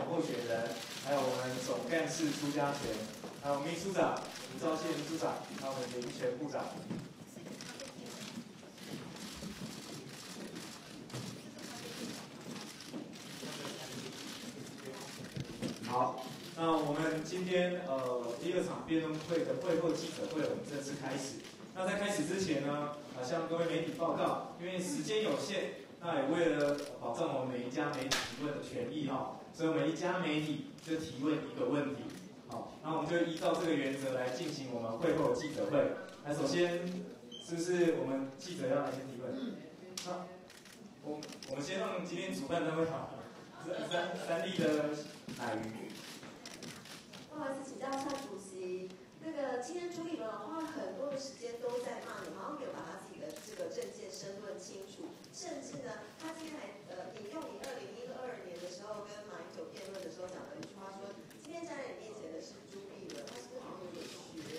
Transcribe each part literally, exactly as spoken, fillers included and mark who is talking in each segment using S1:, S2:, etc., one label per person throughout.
S1: 候选人，还有我们总干事朱家全，还有秘书长吴兆宪秘书长，还有我们林权部长。好，那我们今天呃第二场辩论会的会后记者会，我们正式开始。那在开始之前呢，啊向各位媒体报告，因为时间有限，那也为了保障我们每一家媒体提问的权益哈，所以我们一家媒体就提问一个问题。好，那我们就依照这个原则来进行我们会后记者会。那首先是不是我们记者要来先提问？那我我们先让今天主办单位好，三三立的乃瑜。
S2: 不好意思，请教一下主席，那个今天朱立伦花了很多的时间都在骂你，好像没有把他自己的这个政见申论清楚，甚至呢，他今天还呃引用你二零一二年的时候跟马英九辩论的时候讲的一句话说，今天站在你面前的是朱立伦，他是不是好像有点学你？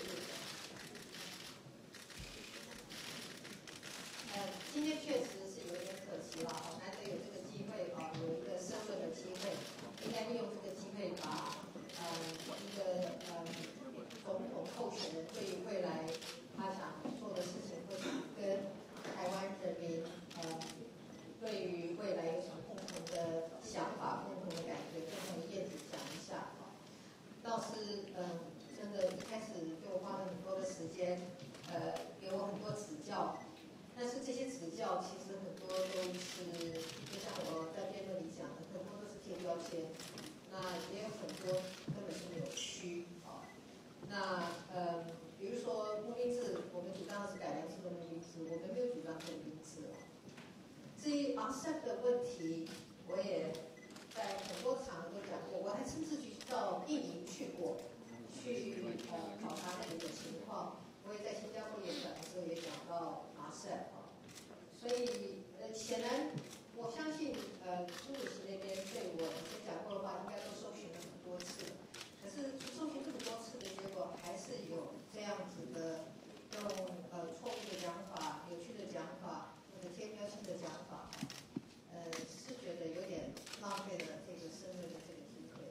S3: 呃，今天确实是有一点可惜了，难得有这个机会啊，有一个申论的机会，应该利用这个机会把。呃，一个呃总统候选人对于未来他想做的事情，或者跟台湾人民呃对于未来有什么共同的想法、共同的感觉、共同的愿景讲一下。倒是嗯、呃，真的一开始就花了很多的时间，呃，给我很多指教。但是这些指教其实很多都是，就像我在辩论里讲的，很多都是贴标签。那也有很多根本是扭曲啊。那呃，比如说募兵制，我们主张的是改良式的募兵制，我们没有主张募兵制啊。至于 R C E P 的问题，我也在很多场合都讲过，我还亲自去到印尼去过，去呃考察那里的情况。我也在新加坡演讲的时候也讲到 R C E P 啊。所以呃，显然。我相信，呃，朱主席那边对我以前讲过的话，应该都搜寻了很多次。可是搜寻这么多次的结果，还是有这样子的用呃错误的讲法、扭曲的讲法或者贴标签的讲法，呃，是觉得有点浪费了这个申论的这个机会。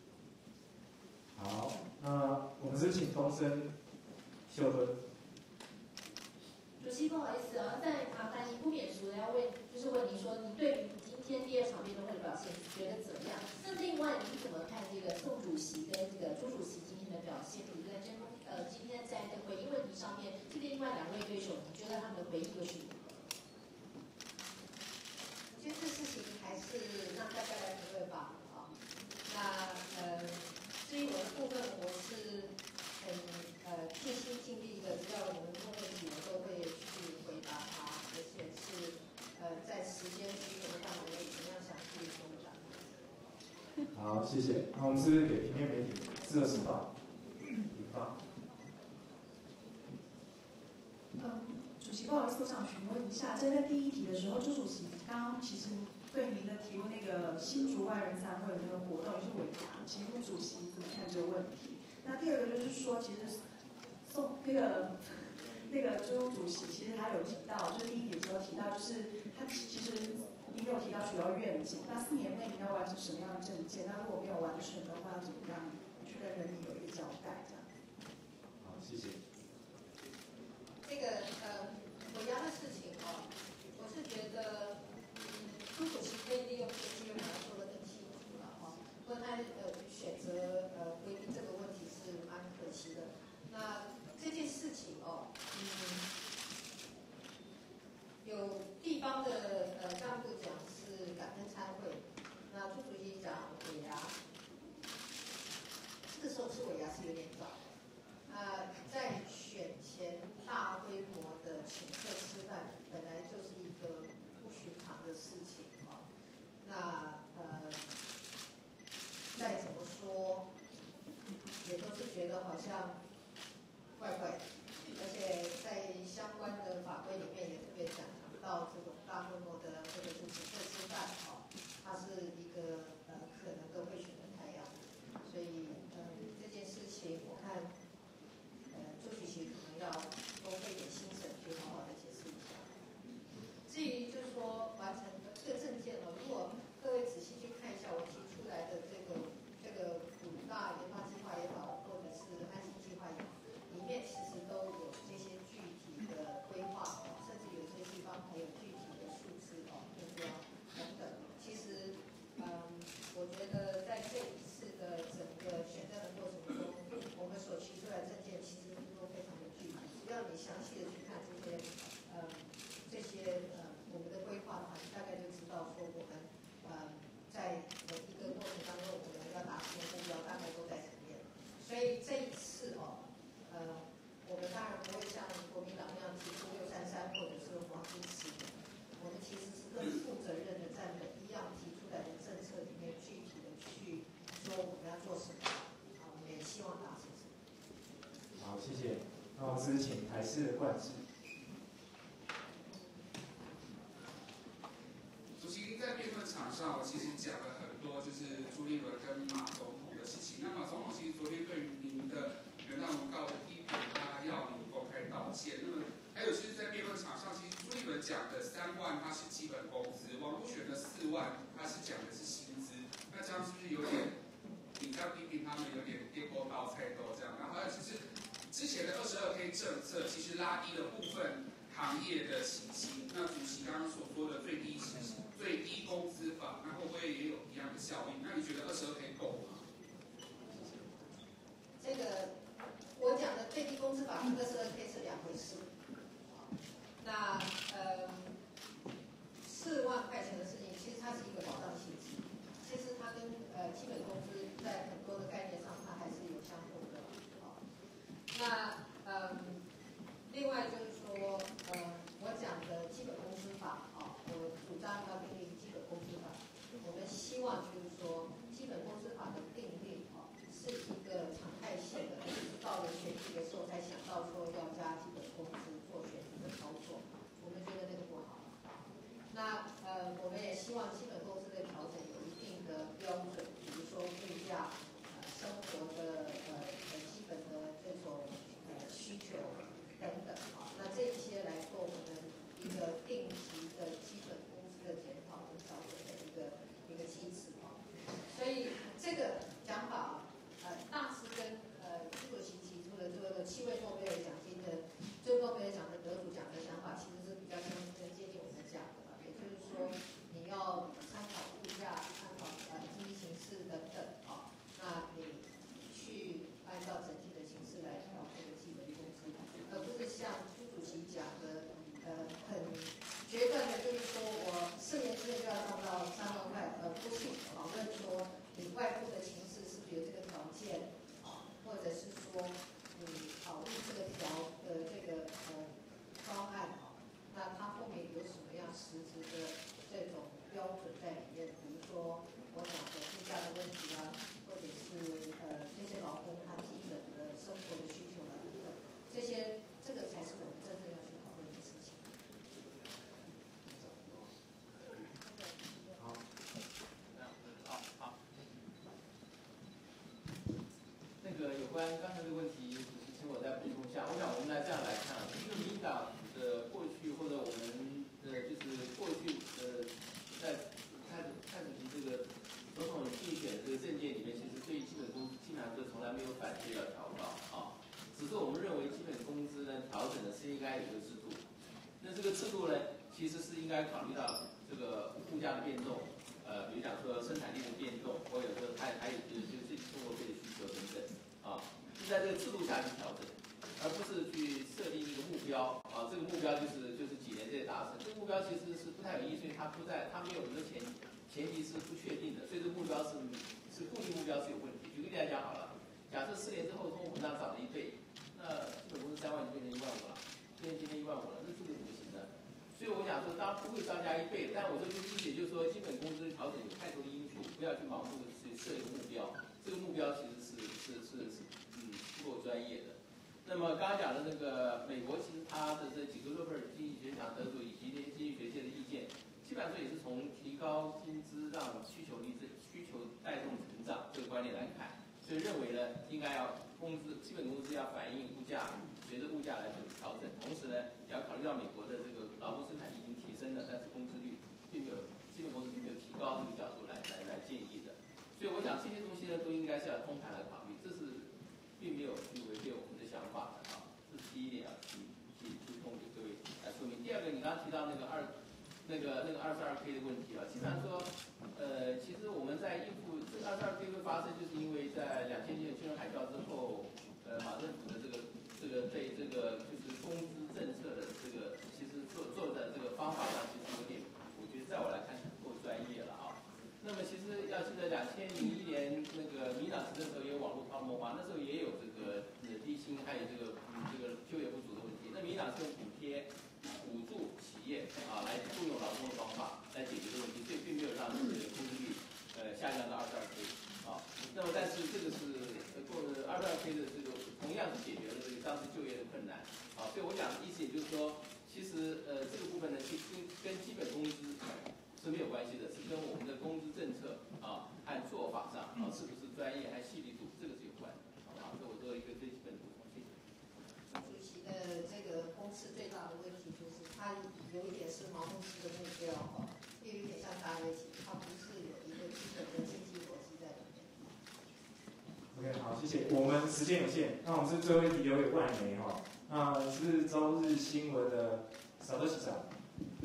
S1: 好，那我们是请东升秀敦。
S4: 主席，不好意思啊，再麻烦您不免俗的要问，就是问您说，您对于今天第二场辩论会的表现觉得怎么样？那另外，您怎么看这个宋主席跟这个朱主席今天的表现？比如在针呃今天在这个回应问题上面，这个另外两位对手，你觉得他们的回应又是如何？
S3: 我觉得这事情还是让大家来评论吧。啊，那呃，至于我的部分，我是。很呃尽心尽力的，只要你们问问题，我都会去回答他，而且是呃在时间许可的范围内，尽量详细说的。
S1: 好，谢谢。那我们是不是给平面媒体自由时报引发？
S5: 嗯，主席，不好意思，我想询问一下，在在第一题的时候，朱主席刚刚其实对您的提问那个新竹万人餐会的那个活动也是尾牙，请问主席怎么看这个问题？那第二个就是说，其实宋那个那个朱主席其实他有提到，就是第一点有提到，就是他其实你有提到主要愿景，那四年内你要完成什么样的政见？那如果没有完成的话，要怎么样去跟人民有一个交代？这样。
S1: 好，谢谢。
S3: 这个呃尾牙的事情哦，我是觉得嗯，朱主席可以利用这个机会把它说得更清楚了哈。不过他呃选择呃回避这个问题是蛮可惜的。那这件事情哦，嗯，有地方的呃干部讲是感恩参会，那朱主席讲尾牙，这个时候吃尾牙是有点早。啊、呃，在选前大规模的请客吃饭，本来就是一个不寻
S1: 之前台式的惯制。
S6: 主席在辩论场上，其实讲了很多，就是朱立伦跟马总统的事情。那马总统其实昨天对于您的原谅文告的批评，他要您公开道歉。那么还有就是在辩论场上，其实朱立伦讲的三万他是基本工资，王如玄的四万他是讲的是薪资。那这样是不是有点你在批评他们有点颠锅倒菜豆这样？然后还有就是之前的二十二 K 政策，其实拉低了部分行业的起薪。那主席刚刚所说的最低时薪。最低工资法，那会不会也有一样的效应？那你觉得二十二 K 够吗？
S3: 这个我讲的最低工资法跟二十二 K 是两回事。那呃，四万块钱的事情，其实它是一个保障性质，其实它跟呃基本工资在很多的概念上，它还是有相同的。好，那呃，另外就是说，呃，我讲的基本工资法，啊，我主张要订立基本工资法。我们希望就是说，基本工资法的订立，啊，是一个常态性的，不是到了选举的时候才想到说要加基本工资做选举的操作。我们觉得那个不好。那呃，我们也希望基本工资的调整有一定的标准，比如说物价、呃生活的呃呃基本的这种呃需求等等啊。那这一些来做我们一个定期的基本工资的检讨跟调整的一个一个机制啊。所以这个讲法，呃，大致跟呃朱主席提出的这个七位诺贝尔奖金的最诺贝尔奖的得主讲的想法，其实是比较相跟接近我们讲的。也就是说，你要参考物价、参考呃经济形势等等啊，那你去按照整体的形势来调这个基本工资，而不是像朱主席讲的，呃，很决断的，就是说我四年之内就要涨到三万块，呃，不是讨论说你外部的形势是不是有这个条件啊，或者是说你考虑这个条呃这个呃方案啊。那它后面有什么样实质的这种标准在里面？比如说我讲的物价的问题啊，或者是呃这些劳工他基本的生活的需求啊等等，这些这个才是我们真正要去讨论的事情。
S1: 好，
S7: 好，好。那个有关刚才这个问题，主席请我再补充一下。我想我们来这样来看啊，一个民进党的过去或者我们的就是过去呃，在蔡蔡主席这个总统竞选这个政见里面，其实对于基本工资基本上就从来没有反对要调高啊，只是我们认为基本工资呢调整的是应该有一个制度。那这个制度呢，其实是应该考虑到这个物价的变动，呃，比如讲说生产力的变动，或者说还还有就是就是生活费的需求等等啊，是在这个制度下去调整。而不是去设定一个目标啊，这个目标就是就是几年之内达成。这个目标其实是不太有意义，因为它不在，它没有一个前前提是不确定的，所以这个目标是是固定目标是有问题。举个例来讲好了，假设四年之后通货膨胀涨了一倍，那基本工资三万就变成一万五了，变成今天一万五了，那这个怎么行呢？所以我想说，当然不会增加一倍，但我这个理解就是说，基本工资调整有太多的因素，不要去盲目的去设一个目标，这个目标其实是是是是嗯不够专业的。那么刚刚讲的那个美国，其实它的这几个诺贝尔经济学奖得主以及那些经济学界的意见，基本上也是从提高薪资让需求力、需求带动成长这个观念来看，所以认为呢，应该要工资基本工资要反映物价，随着物价来做调整。同时呢，也要考虑到美国的这个劳动生产力已经提升了，但是工资率并没有基本工资并没有提高这个角度来来来建议的。所以我想这些东西呢，都应该是要通盘来考虑，这是并没有去违背我们的想法的啊，这是第一点要提提提供给各位来说明。第二个，你刚刚提到那个二那个那个二十二 K 的问题啊，基本上说，呃，其实我们在应付这个二十二 K 会发生，就是因为在两千年金融海啸之后，呃，马政府的这个这个对这个就是工资政策的这个，其实做做的这个方法上，其实有点，我觉得在我来看是不够专业了啊。那么其实要记得，两千零一年那个民党执政的时候也有网络泡沫化，那时候也有这个呃低薪，还有这个嗯这个就业不足的问题。那民党是用补贴、补助企业啊来雇佣劳工的方法来解决这个问题，所以并没有让这个工资率呃下降到二十二 K 啊。那么但是这个是过二十二 K 的这个同样是解决了这个当时就业的困难， 是跟我们的工资政策啊和做法上啊是不是专业和细腻度，这个是有关的，好吧？这我做一个最基本的补充，谢谢。
S3: 主席的这个公司最大的问题就是，它有一点是盲目式的目标哈，又有点像大跃进，它不是有一个基本的经济逻辑在里面。
S1: OK， 好，谢谢。我们时间有限，那我们是最后一题留给外媒哈。那是朝日新闻的萨多西长。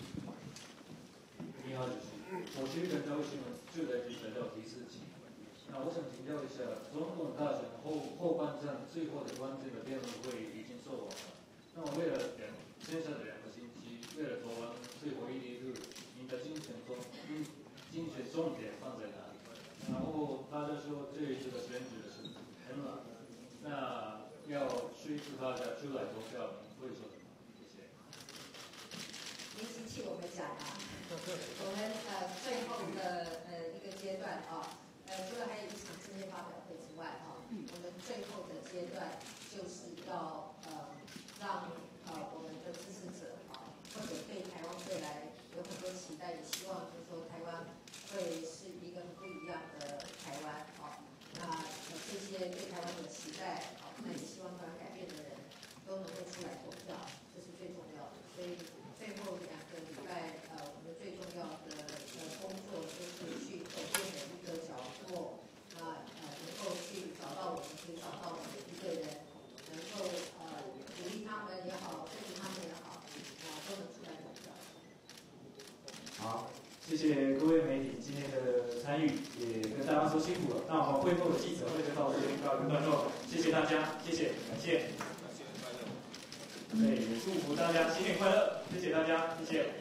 S8: 你好，主席。我其实跟朝日新闻就在记者要提事情。那我想请教一下，总统大选后后半战最后的关键的辩论会已经做完了。那么为了两剩下的两个星期，为了做完最后一日，你的竞选中竞竞选重点放在哪里？然后大家说这一次的选举是很难，那要说服大家出来投票，你会说什么？谢谢。
S3: 您星期我们讲啊，我们呃最后的呃一个阶段啊，呃除了还有一场政见发表会之外啊，我们最后的阶段就是要呃让呃我们的支持者啊，或者对台湾未来有很多期待，也希望就是说台湾会是一个很不一样的台湾啊。那呃这些对台湾有期待啊，那也希望台湾改变的人都能够出来投票，这是最重要的。所以最后两个礼拜，呃，我们最重要的呃工作就是去走遍每一个角落，那呃能够去找到我们可以找到的每一个人，能够呃鼓励他们也好，支持他们也好，啊、呃、都能出来投票。
S1: 好，谢谢各位媒体今天的参与，也跟大家说辛苦了。那我们会后的记者会就到这边告一个段落，谢谢大家，谢谢，感谢。对，也祝福大家新年快乐，谢谢大家，谢谢。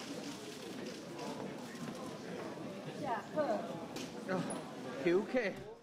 S9: 下课。Q K。